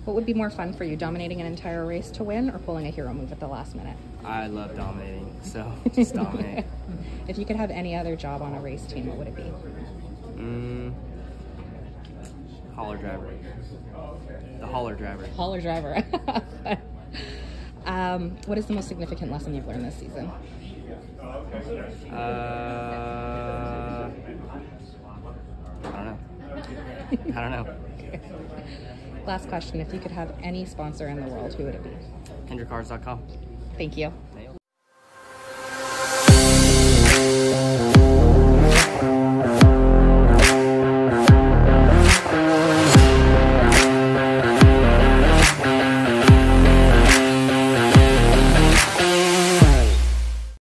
What would be more fun for you, dominating an entire race to win or pulling a hero move at the last minute? I love dominating, so just dominate. If you could have any other job on a race team, what would it be? Hauler driver. The hauler driver. Hauler driver. What is the most significant lesson you've learned this season? I don't know. Okay. Last question. If you could have any sponsor in the world, who would it be? HendrickCars.com. Thank you.